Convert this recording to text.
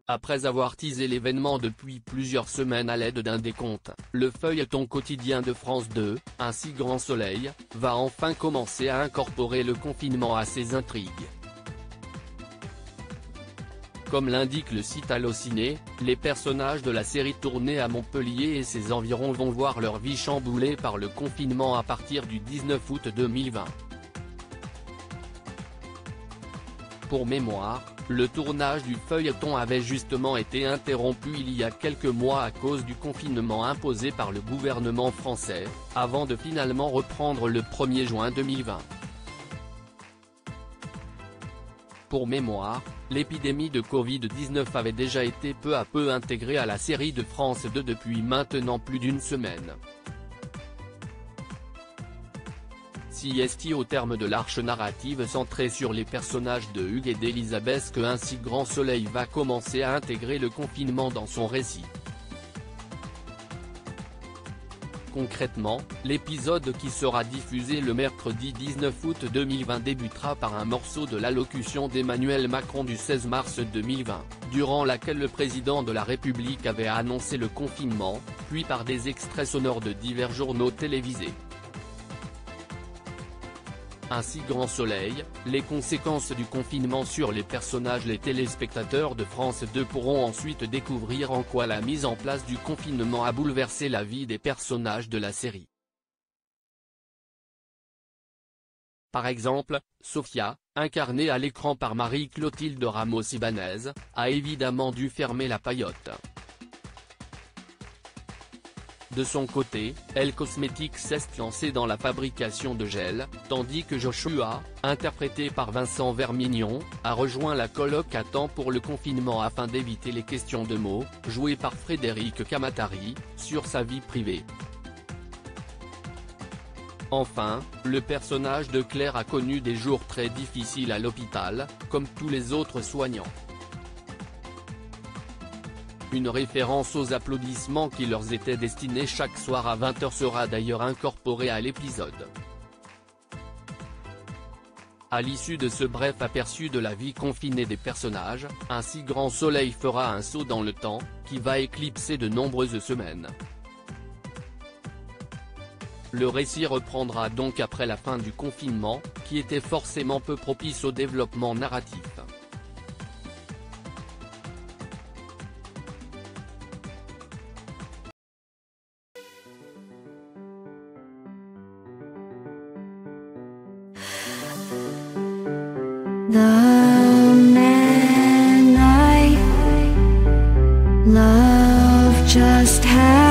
Après avoir teasé l'événement depuis plusieurs semaines à l'aide d'un décompte, le feuilleton quotidien de France 2, Un si grand soleil, va enfin commencer à incorporer le confinement à ses intrigues. Comme l'indique le site Allociné, les personnages de la série tournée à Montpellier et ses environs vont voir leur vie chamboulée par le confinement à partir du 19 août 2020. Pour mémoire, le tournage du feuilleton avait justement été interrompu il y a quelques mois à cause du confinement imposé par le gouvernement français, avant de finalement reprendre le 1er juin 2020. Pour mémoire, l'épidémie de Covid-19 avait déjà été peu à peu intégrée à la série de France 2 depuis maintenant plus d'une semaine. Si est au terme de l'arche narrative centrée sur les personnages de Hugues et d'Elisabeth que Un si grand soleil va commencer à intégrer le confinement dans son récit. Concrètement, l'épisode qui sera diffusé le mercredi 19 août 2020 débutera par un morceau de l'allocution d'Emmanuel Macron du 16 mars 2020, durant laquelle le président de la République avait annoncé le confinement, puis par des extraits sonores de divers journaux télévisés. Un si grand soleil, les conséquences du confinement sur les personnages. Les téléspectateurs de France 2 pourront ensuite découvrir en quoi la mise en place du confinement a bouleversé la vie des personnages de la série. Par exemple, Sofia, incarnée à l'écran par Marie-Clotilde Ramos-Ibanez, a évidemment dû fermer la paillote. De son côté, Elle Cosmetics s'est lancé dans la fabrication de gel, tandis que Joshua, interprété par Vincent Vermignon, a rejoint la coloc à temps pour le confinement afin d'éviter les questions de mots, joué par Frédéric Kamatari, sur sa vie privée. Enfin, le personnage de Claire a connu des jours très difficiles à l'hôpital, comme tous les autres soignants. Une référence aux applaudissements qui leur étaient destinés chaque soir à 20 h sera d'ailleurs incorporée à l'épisode. À l'issue de ce bref aperçu de la vie confinée des personnages, Un si grand soleil fera un saut dans le temps, qui va éclipser de nombreuses semaines. Le récit reprendra donc après la fin du confinement, qui était forcément peu propice au développement narratif. The man I love just had